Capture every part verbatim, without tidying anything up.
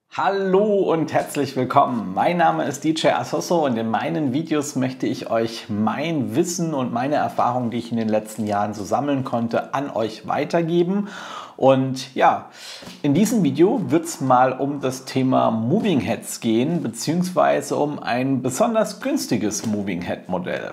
Hallo und herzlich willkommen. Mein Name ist D J Asoso und in meinen Videos möchte ich euch mein Wissen und meine Erfahrungen, die ich in den letzten Jahren so sammeln konnte, an euch weitergeben. Und ja, in diesem Video wird es mal um das Thema Moving Heads gehen, beziehungsweise um ein besonders günstiges Moving Head Modell.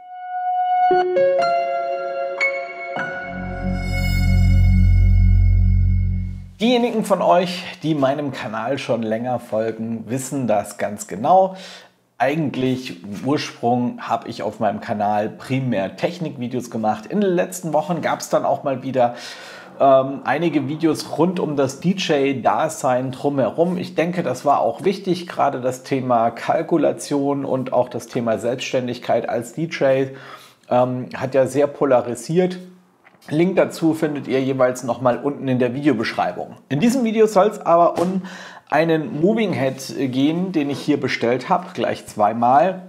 Diejenigen von euch, die meinem Kanal schon länger folgen, wissen das ganz genau. Eigentlich im Ursprung habe ich auf meinem Kanal primär Technikvideos gemacht. In den letzten Wochen gab es dann auch mal wieder ähm, einige Videos rund um das D J-Dasein drumherum. Ich denke, das war auch wichtig, gerade das Thema Kalkulation und auch das Thema Selbstständigkeit als D J ähm, hat ja sehr polarisiert. Link dazu findet ihr jeweils nochmal unten in der Videobeschreibung. In diesem Video soll es aber um einen Moving Head gehen, den ich hier bestellt habe, gleich zweimal.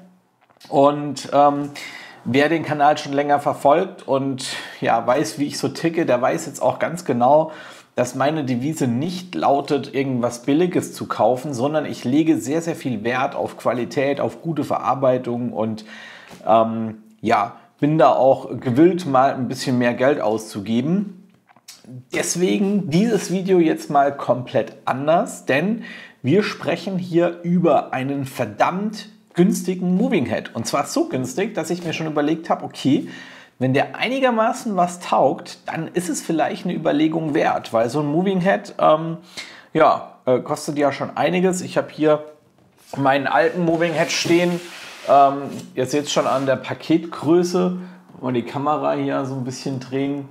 Und ähm, wer den Kanal schon länger verfolgt und ja, weiß, wie ich so ticke, der weiß jetzt auch ganz genau, dass meine Devise nicht lautet, irgendwas Billiges zu kaufen, sondern ich lege sehr, sehr viel Wert auf Qualität, auf gute Verarbeitung und ähm, ja, bin da auch gewillt, mal ein bisschen mehr Geld auszugeben. Deswegen dieses Video jetzt mal komplett anders, denn wir sprechen hier über einen verdammt günstigen Moving Head. Und zwar so günstig, dass ich mir schon überlegt habe, okay, wenn der einigermaßen was taugt, dann ist es vielleicht eine Überlegung wert, weil so ein Moving Head ähm, ja, äh, kostet ja schon einiges. Ich habe hier meinen alten Moving Head stehen. Ähm, ihr seht es schon an der Paketgröße, mal die Kamera hier so ein bisschen drehen.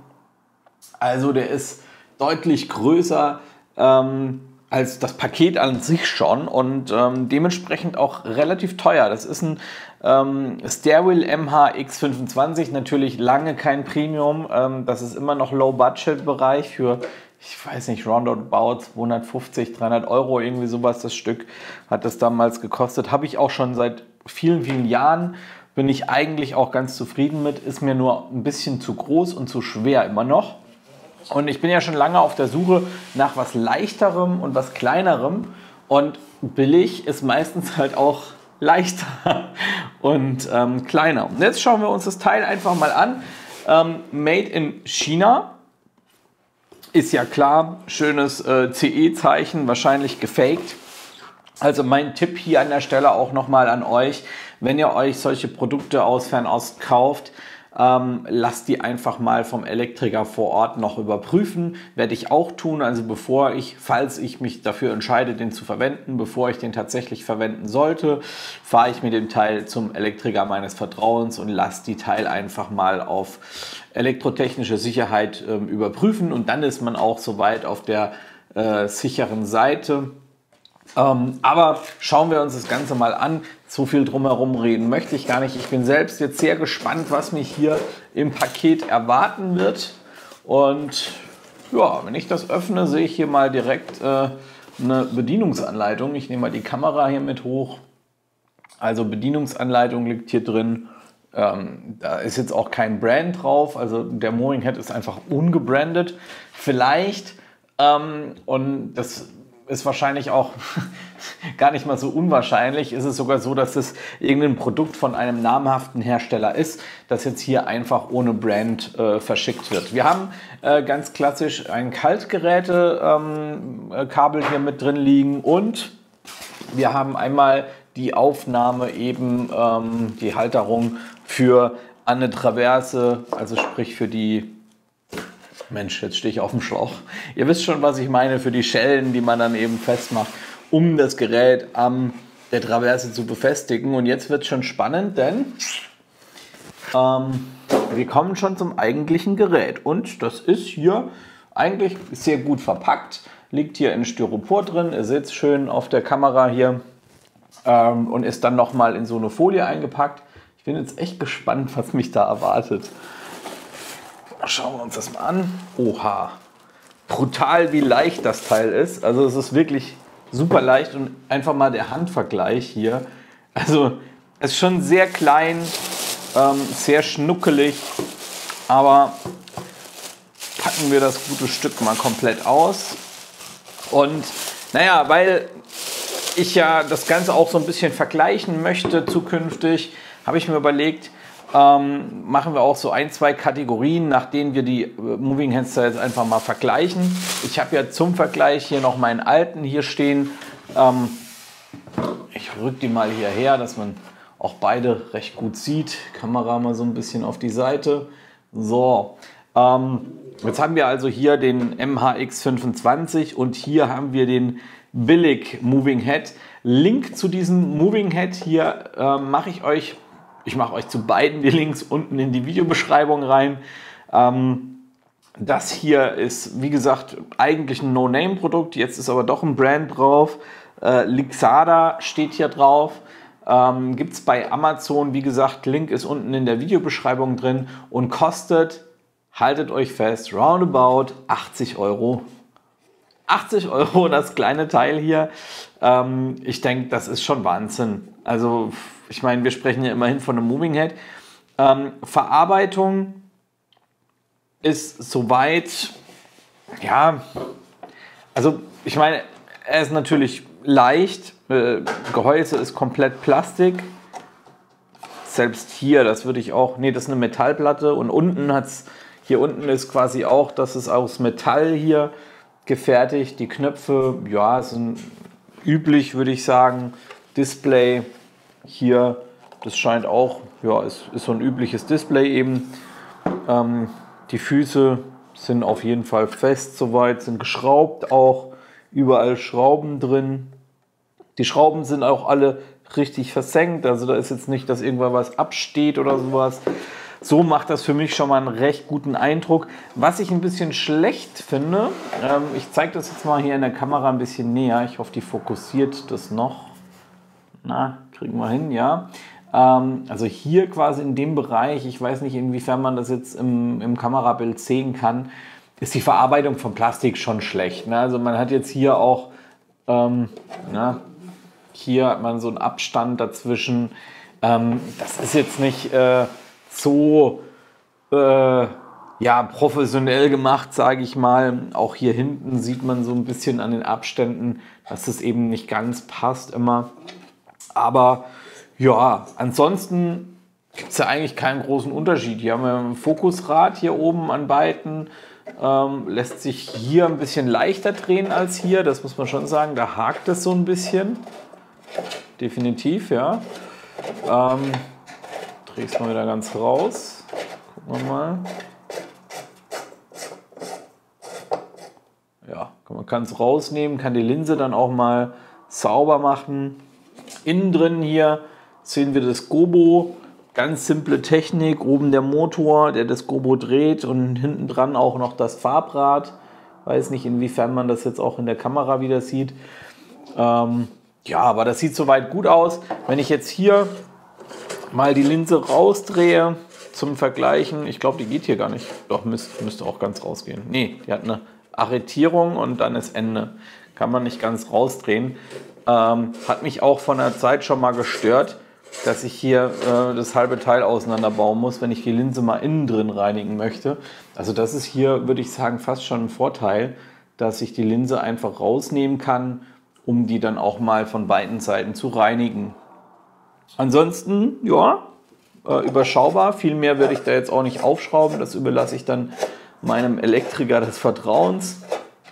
Also der ist deutlich größer ähm, als das Paket an sich schon und ähm, dementsprechend auch relativ teuer. Das ist ein ähm, Stairwell M H X fünfundzwanzig, natürlich lange kein Premium. Ähm, das ist immer noch Low-Budget-Bereich für, ich weiß nicht, roundabout zweihundertfünfzig, dreihundert Euro, irgendwie sowas das Stück hat das damals gekostet. Habe ich auch schon seit vielen, vielen Jahren, bin ich eigentlich auch ganz zufrieden mit, ist mir nur ein bisschen zu groß und zu schwer immer noch. Und ich bin ja schon lange auf der Suche nach was Leichterem und was Kleinerem und billig ist meistens halt auch leichter und ähm, kleiner. Und jetzt schauen wir uns das Teil einfach mal an. Ähm, Made in China. Ist ja klar, schönes äh, C E-Zeichen, wahrscheinlich gefaked. Also mein Tipp hier an der Stelle auch nochmal an euch, wenn ihr euch solche Produkte aus Fernost kauft, ähm, lasst die einfach mal vom Elektriker vor Ort noch überprüfen. Werde ich auch tun, also bevor ich, falls ich mich dafür entscheide, den zu verwenden, bevor ich den tatsächlich verwenden sollte, fahre ich mit dem Teil zum Elektriker meines Vertrauens und lasse die Teil einfach mal auf elektrotechnische Sicherheit ähm, überprüfen und dann ist man auch soweit auf der äh, sicheren Seite. Ähm, aber schauen wir uns das Ganze mal an. So viel drumherum reden möchte ich gar nicht. Ich bin selbst jetzt sehr gespannt, was mich hier im Paket erwarten wird. Und ja, wenn ich das öffne, sehe ich hier mal direkt äh, eine Bedienungsanleitung. Ich nehme mal die Kamera hier mit hoch. Also Bedienungsanleitung liegt hier drin. Ähm, da ist jetzt auch kein Brand drauf. Also der Moving Head ist einfach ungebrandet. Vielleicht, ähm, und das ist wahrscheinlich auch gar nicht mal so unwahrscheinlich, ist es sogar so, dass es irgendein Produkt von einem namhaften Hersteller ist, das jetzt hier einfach ohne Brand äh, verschickt wird. Wir haben äh, ganz klassisch ein Kaltgeräte-Kabel ähm, hier mit drin liegen und wir haben einmal die Aufnahme eben, ähm, die Halterung für eine Traverse, also sprich für die Mensch, jetzt stehe ich auf dem Schlauch. Ihr wisst schon, was ich meine, für die Schellen, die man dann eben festmacht, um das Gerät an der Traverse zu befestigen. Und jetzt wird es schon spannend, denn ähm, wir kommen schon zum eigentlichen Gerät. Und das ist hier eigentlich sehr gut verpackt. Liegt hier in Styropor drin. Ihr seht es schön auf der Kamera hier. Ähm, und ist dann nochmal in so eine Folie eingepackt. Ich bin jetzt echt gespannt, was mich da erwartet. Schauen wir uns das mal an. Oha, brutal wie leicht das Teil ist. Also es ist wirklich super leicht und einfach mal der Handvergleich hier. Also es ist schon sehr klein, ähm, sehr schnuckelig, aber packen wir das gute Stück mal komplett aus. Und Naja, weil ich ja das Ganze auch so ein bisschen vergleichen möchte zukünftig, habe ich mir überlegt, ähm, machen wir auch so ein, zwei Kategorien, nach denen wir die äh, Moving Hand Styles einfach mal vergleichen. Ich habe ja zum Vergleich hier noch meinen alten hier stehen. Ähm, ich rück die mal hierher, dass man auch beide recht gut sieht. Kamera mal so ein bisschen auf die Seite. So, ähm, jetzt haben wir also hier den M H X fünfundzwanzig und hier haben wir den Billig Moving Head. Link zu diesem Moving Head hier äh, mache ich euch, ich mache euch zu beiden die Links unten in die Videobeschreibung rein. Ähm, das hier ist, wie gesagt, eigentlich ein No-Name-Produkt, jetzt ist aber doch ein Brand drauf. Äh, Lixada steht hier drauf. Ähm, gibt es bei Amazon, wie gesagt, Link ist unten in der Videobeschreibung drin und kostet, haltet euch fest, roundabout achtzig Euro. achtzig Euro das kleine Teil hier. Ähm, ich denke, das ist schon Wahnsinn. Also, ich meine, wir sprechen ja immerhin von einem Moving Head. Ähm, Verarbeitung ist soweit, ja, also ich meine, er ist natürlich leicht. Äh, Gehäuse ist komplett Plastik. Selbst hier, das würde ich auch, nee, das ist eine Metallplatte und unten hat es, hier unten ist quasi auch, das ist aus Metall hier gefertigt. Die Knöpfe, ja, sind üblich, würde ich sagen. Display hier, das scheint auch, ja, ist, ist so ein übliches Display eben. Ähm, die Füße sind auf jeden Fall fest soweit, sind geschraubt auch, überall Schrauben drin. Die Schrauben sind auch alle richtig versenkt, also da ist jetzt nicht, dass irgendwann was absteht oder sowas. So macht das für mich schon mal einen recht guten Eindruck. Was ich ein bisschen schlecht finde, ähm, ich zeige das jetzt mal hier in der Kamera ein bisschen näher. Ich hoffe, die fokussiert das noch. Na, kriegen wir hin, ja. Ähm, also hier quasi in dem Bereich, ich weiß nicht, inwiefern man das jetzt im, im Kamerabild sehen kann, ist die Verarbeitung von Plastik schon schlecht. Ne? Also man hat jetzt hier auch, ähm, na, hier hat man so einen Abstand dazwischen. Ähm, das ist jetzt nicht äh, so äh, ja, professionell gemacht, sage ich mal. Auch hier hinten sieht man so ein bisschen an den Abständen, dass es eben nicht ganz passt immer. Aber ja, ansonsten gibt es ja eigentlich keinen großen Unterschied. Hier haben wir ein Fokusrad hier oben an beiden. Ähm, lässt sich hier ein bisschen leichter drehen als hier, das muss man schon sagen. Da hakt es so ein bisschen. Definitiv, ja. Ähm, Dreh es mal wieder ganz raus. Gucken wir mal. Ja, man kann es rausnehmen, kann die Linse dann auch mal sauber machen. Innen drin hier sehen wir das Gobo. Ganz simple Technik. Oben der Motor, der das Gobo dreht und hinten dran auch noch das Farbrad. Weiß nicht, inwiefern man das jetzt auch in der Kamera wieder sieht. Ähm, Ja, aber das sieht soweit gut aus. Wenn ich jetzt hier mal die Linse rausdrehe zum Vergleichen, ich glaube, die geht hier gar nicht. Doch, müsste, müsste auch ganz rausgehen. Nee, die hat eine Arretierung und dann ist Ende. Kann man nicht ganz rausdrehen. Ähm, hat mich auch von der Zeit schon mal gestört, dass ich hier äh, das halbe Teil auseinanderbauen muss, wenn ich die Linse mal innen drin reinigen möchte. Also das ist hier, würde ich sagen, fast schon ein Vorteil, dass ich die Linse einfach rausnehmen kann, um die dann auch mal von beiden Seiten zu reinigen. Ansonsten, ja, äh, überschaubar. Viel mehr werde ich da jetzt auch nicht aufschrauben. Das überlasse ich dann meinem Elektriker des Vertrauens.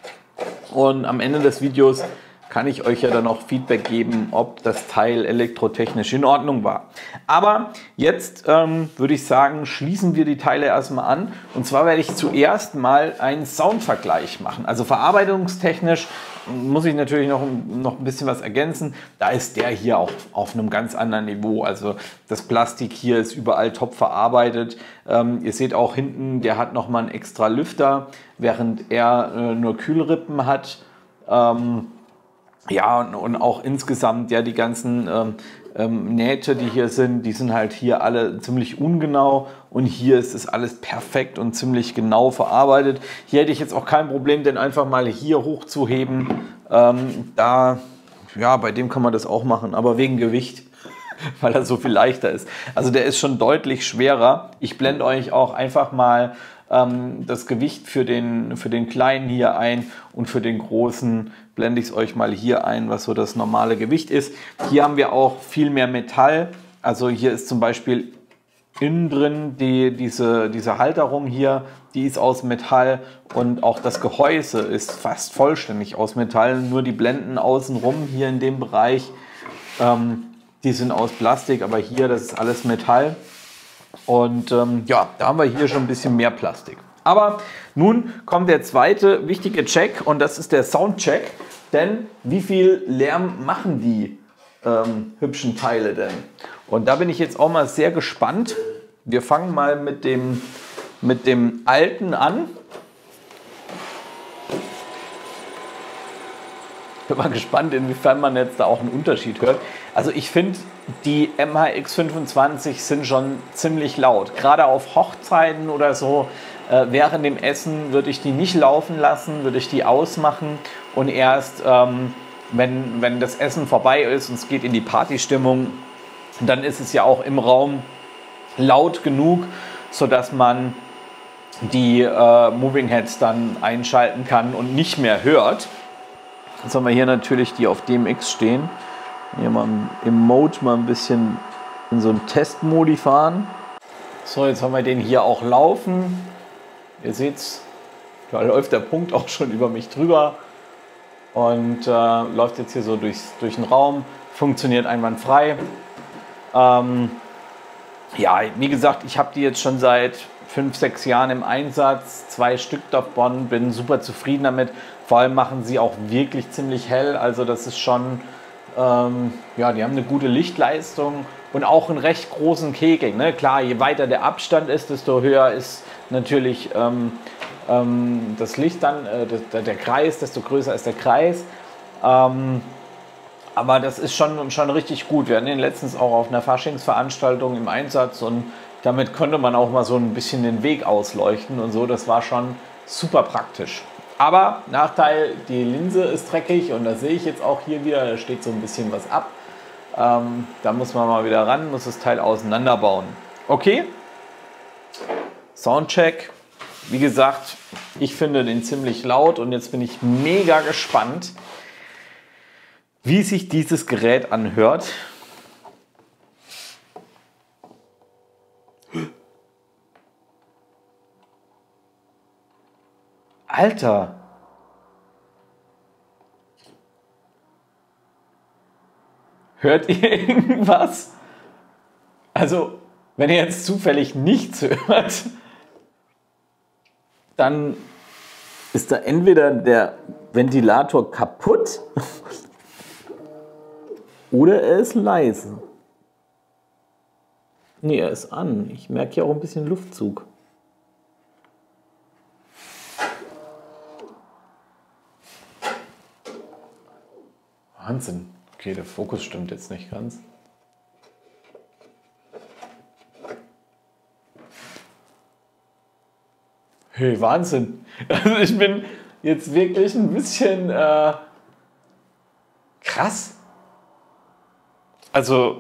Und am Ende des Videos kann ich euch ja dann auch Feedback geben, ob das Teil elektrotechnisch in Ordnung war. Aber jetzt ähm, würde ich sagen, schließen wir die Teile erstmal an. Und zwar werde ich zuerst mal einen Soundvergleich machen. Also verarbeitungstechnisch muss ich natürlich noch, noch ein bisschen was ergänzen. Da ist der hier auch auf einem ganz anderen Niveau. Also das Plastik hier ist überall top verarbeitet. Ähm, ihr seht auch hinten, der hat nochmal einen extra Lüfter, während er äh, nur Kühlrippen hat. Ähm, Ja, und, und auch insgesamt, ja, die ganzen ähm, ähm, Nähte, die hier sind, die sind halt hier alle ziemlich ungenau und hier ist es alles perfekt und ziemlich genau verarbeitet. Hier hätte ich jetzt auch kein Problem, den einfach mal hier hochzuheben. Ähm, da, ja, bei dem kann man das auch machen, aber wegen Gewicht, weil er so viel leichter ist. Also der ist schon deutlich schwerer. Ich blende euch auch einfach mal ähm, das Gewicht für den, für den kleinen hier ein und für den großen blende ich es euch mal hier ein, was so das normale Gewicht ist. Hier haben wir auch viel mehr Metall. Also hier ist zum Beispiel innen drin die, diese, diese Halterung hier, die ist aus Metall und auch das Gehäuse ist fast vollständig aus Metall. Nur die Blenden außenrum hier in dem Bereich, ähm, die sind aus Plastik, aber hier, das ist alles Metall. Und ähm, ja, da haben wir hier schon ein bisschen mehr Plastik. Aber nun kommt der zweite wichtige Check und das ist der Soundcheck. Denn wie viel Lärm machen die ähm, hübschen Teile denn? Und da bin ich jetzt auch mal sehr gespannt. Wir fangen mal mit dem, mit dem alten an. Ich bin mal gespannt, inwiefern man jetzt da auch einen Unterschied hört. Also ich finde, die M H X fünfundzwanzig sind schon ziemlich laut. Gerade auf Hochzeiten oder so, äh, während dem Essen würde ich die nicht laufen lassen, würde ich die ausmachen und erst, ähm, wenn, wenn das Essen vorbei ist und es geht in die Partystimmung, dann ist es ja auch im Raum laut genug, sodass man die äh, Moving Heads dann einschalten kann und nicht mehr hört. Jetzt haben wir hier natürlich die auf D M X stehen. Hier mal im Mode mal ein bisschen in so einem Testmodi fahren. So, jetzt haben wir den hier auch laufen. Ihr seht's, da läuft der Punkt auch schon über mich drüber und äh, läuft jetzt hier so durchs, durch den Raum. Funktioniert einwandfrei. Ähm, ja, wie gesagt, ich habe die jetzt schon seit fünf, sechs Jahren im Einsatz. Zwei Stück davon, bin super zufrieden damit. Vor allem machen sie auch wirklich ziemlich hell. Also das ist schon, ähm, ja, die haben eine gute Lichtleistung und auch einen recht großen Kegel. Ne? Klar, je weiter der Abstand ist, desto höher ist natürlich ähm, ähm, das Licht dann, äh, der, der Kreis, desto größer ist der Kreis. Ähm, aber das ist schon, schon richtig gut. Wir hatten den letztens auch auf einer Faschingsveranstaltung im Einsatz und damit konnte man auch mal so ein bisschen den Weg ausleuchten und so. Das war schon super praktisch. Aber Nachteil, die Linse ist dreckig und das sehe ich jetzt auch hier wieder, da steht so ein bisschen was ab. Ähm, da muss man mal wieder ran, muss das Teil auseinanderbauen. Okay, Soundcheck. Wie gesagt, ich finde den ziemlich laut und jetzt bin ich mega gespannt, wie sich dieses Gerät anhört. Alter! Hört ihr irgendwas? Also, wenn ihr jetzt zufällig nichts hört, dann ist da entweder der Ventilator kaputt oder er ist leise. Nee, er ist an. Ich merke hier auch ein bisschen Luftzug. Wahnsinn. Okay, der Fokus stimmt jetzt nicht ganz. Hey, Wahnsinn. Also ich bin jetzt wirklich ein bisschen äh, krass. Also,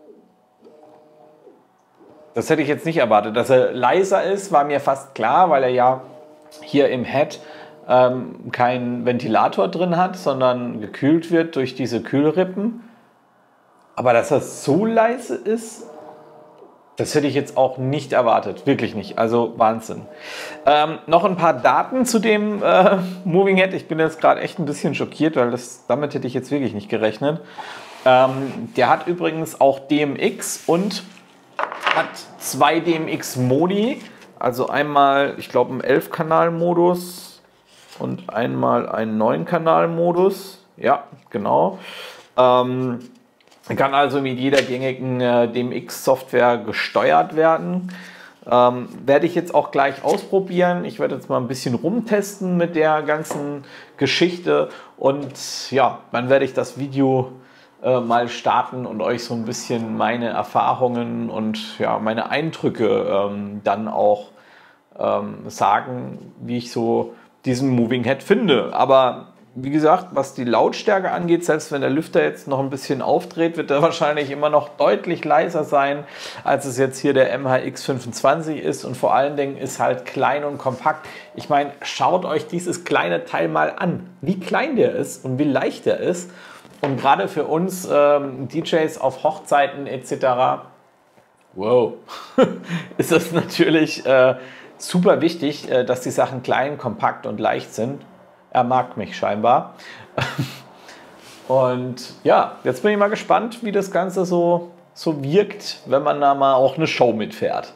das hätte ich jetzt nicht erwartet. Dass er leiser ist, war mir fast klar, weil er ja hier im Head ähm, keinen Ventilator drin hat, sondern gekühlt wird durch diese Kühlrippen. Aber dass er so leise ist, das hätte ich jetzt auch nicht erwartet. Wirklich nicht. Also Wahnsinn. Ähm, noch ein paar Daten zu dem äh, Moving Head. Ich bin jetzt gerade echt ein bisschen schockiert, weil das, damit hätte ich jetzt wirklich nicht gerechnet. Ähm, der hat übrigens auch D M X und hat zwei D M X-Modi. Also einmal, ich glaube, einen elf Kanal Modus und einmal einen neun Kanal Modus. Ja, genau. Ähm, kann also mit jeder gängigen äh, D M X-Software gesteuert werden. Ähm, werde ich jetzt auch gleich ausprobieren. Ich werde jetzt mal ein bisschen rumtesten mit der ganzen Geschichte und ja, dann werde ich das Video äh, mal starten und euch so ein bisschen meine Erfahrungen und ja, meine Eindrücke ähm, dann auch ähm, sagen, wie ich so diesen Moving Head finde. Aber wie gesagt, was die Lautstärke angeht, selbst wenn der Lüfter jetzt noch ein bisschen aufdreht, wird er wahrscheinlich immer noch deutlich leiser sein, als es jetzt hier der M H X fünfundzwanzig ist. Und vor allen Dingen ist halt klein und kompakt. Ich meine, schaut euch dieses kleine Teil mal an, wie klein der ist und wie leicht der ist. Und gerade für uns ähm, D Js auf Hochzeiten et cetera, wow, ist das natürlich äh, super wichtig, äh, dass die Sachen klein, kompakt und leicht sind. Er mag mich scheinbar. Und ja, jetzt bin ich mal gespannt, wie das Ganze so, so wirkt, wenn man da mal auch eine Show mitfährt.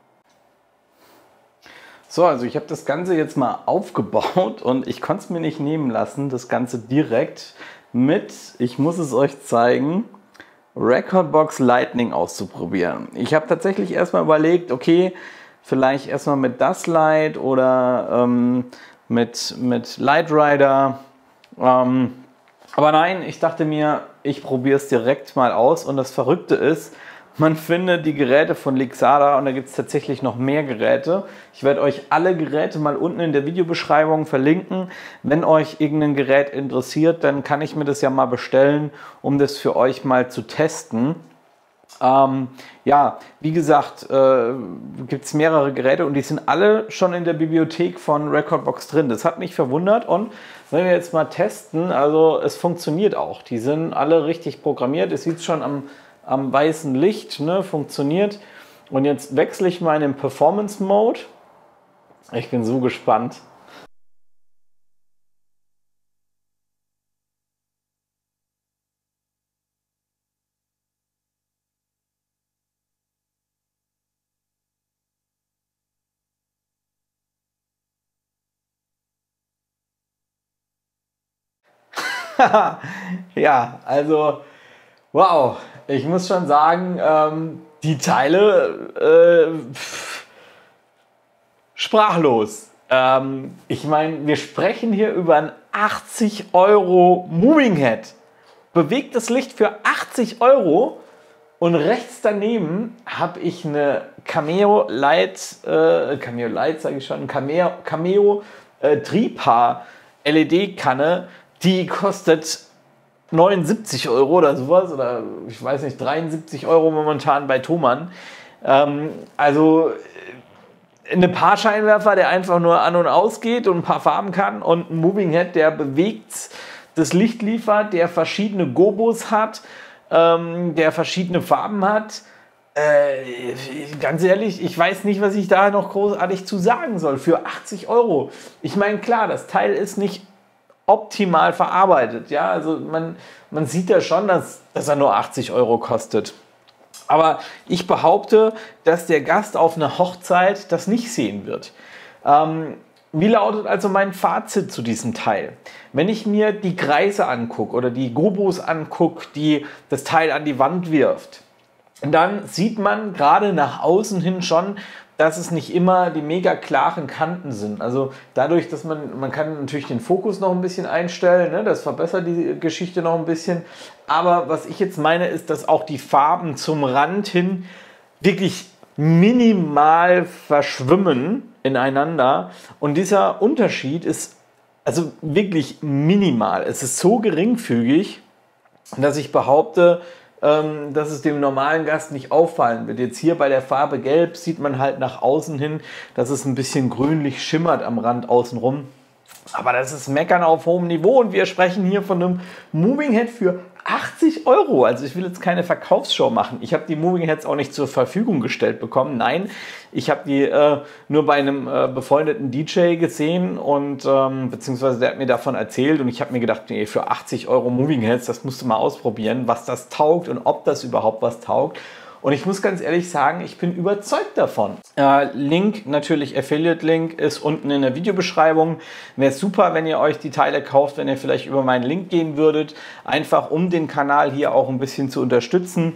So, also ich habe das Ganze jetzt mal aufgebaut und ich konnte es mir nicht nehmen lassen, das Ganze direkt mit, ich muss es euch zeigen, Rekordbox Lightning auszuprobieren. Ich habe tatsächlich erstmal überlegt, okay, vielleicht erstmal mit das Light oder ähm, mit, mit Light Rider. Ähm, aber nein, ich dachte mir, ich probiere es direkt mal aus. Und das Verrückte ist, man findet die Geräte von Lixada und da gibt es tatsächlich noch mehr Geräte. Ich werde euch alle Geräte mal unten in der Videobeschreibung verlinken. Wenn euch irgendein Gerät interessiert, dann kann ich mir das ja mal bestellen, um das für euch mal zu testen. Ähm, ja, wie gesagt, äh, gibt es mehrere Geräte und die sind alle schon in der Bibliothek von Rekordbox drin. Das hat mich verwundert und wenn wir jetzt mal testen, also es funktioniert auch. Die sind alle richtig programmiert. Es sieht schon am, am weißen Licht, ne, funktioniert. Und jetzt wechsle ich mal in den Performance Mode. Ich bin so gespannt. Ja, also wow, ich muss schon sagen, ähm, die Teile äh, pff, sprachlos. Ähm, ich meine, wir sprechen hier über ein achtzig Euro Moving Head. Bewegtes Licht für achtzig Euro und rechts daneben habe ich eine Cameo Light, äh, Cameo Light sage ich schon, Cameo, Cameo äh, Tripa L E D-Kanne. Die kostet neunundsiebzig Euro oder sowas, oder ich weiß nicht, dreiundsiebzig Euro momentan bei Thomann. Ähm, also eine Paar-Scheinwerfer, der einfach nur an und aus geht und ein paar Farben kann, und ein Moving Head, der bewegt, das Licht liefert, der verschiedene Gobos hat, ähm, der verschiedene Farben hat. Äh, ganz ehrlich, ich weiß nicht, was ich da noch großartig zu sagen soll. Für achtzig Euro. Ich meine, klar, das Teil ist nicht optimal verarbeitet. Ja, also man, man sieht ja schon, dass, dass er nur achtzig Euro kostet. Aber ich behaupte, dass der Gast auf einer Hochzeit das nicht sehen wird. Ähm, wie lautet also mein Fazit zu diesem Teil? Wenn ich mir die Kreise angucke oder die Gobos angucke, die das Teil an die Wand wirft, dann sieht man gerade nach außen hin schon, dass es nicht immer die mega klaren Kanten sind. Also dadurch, dass man, man kann natürlich den Fokus noch ein bisschen einstellen, ne? Das verbessert die Geschichte noch ein bisschen. Aber was ich jetzt meine, ist, dass auch die Farben zum Rand hin wirklich minimal verschwimmen ineinander. Und dieser Unterschied ist also wirklich minimal. Es ist so geringfügig, dass ich behaupte, dass es dem normalen Gast nicht auffallen wird. Jetzt hier bei der Farbe Gelb sieht man halt nach außen hin, dass es ein bisschen grünlich schimmert am Rand außenrum. Aber das ist Meckern auf hohem Niveau und wir sprechen hier von einem Moving Head für achtzig Euro. Also ich will jetzt keine Verkaufsshow machen. Ich habe die Moving Heads auch nicht zur Verfügung gestellt bekommen. Nein, ich habe die äh, nur bei einem äh, befreundeten D J gesehen und ähm, beziehungsweise der hat mir davon erzählt und ich habe mir gedacht, nee, für achtzig Euro Moving Heads, das musst du mal ausprobieren, was das taugt und ob das überhaupt was taugt. Und ich muss ganz ehrlich sagen, ich bin überzeugt davon. Äh, Link, natürlich Affiliate-Link, ist unten in der Videobeschreibung. Wäre super, wenn ihr euch die Teile kauft, wenn ihr vielleicht über meinen Link gehen würdet. Einfach um den Kanal hier auch ein bisschen zu unterstützen.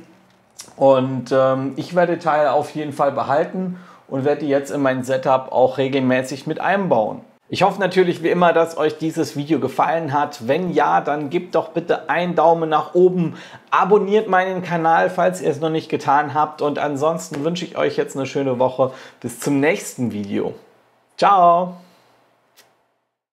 Und ähm, ich werde die Teile auf jeden Fall behalten und werde die jetzt in mein Setup auch regelmäßig mit einbauen. Ich hoffe natürlich wie immer, dass euch dieses Video gefallen hat. Wenn ja, dann gebt doch bitte einen Daumen nach oben. Abonniert meinen Kanal, falls ihr es noch nicht getan habt. Und ansonsten wünsche ich euch jetzt eine schöne Woche. Bis zum nächsten Video. Ciao!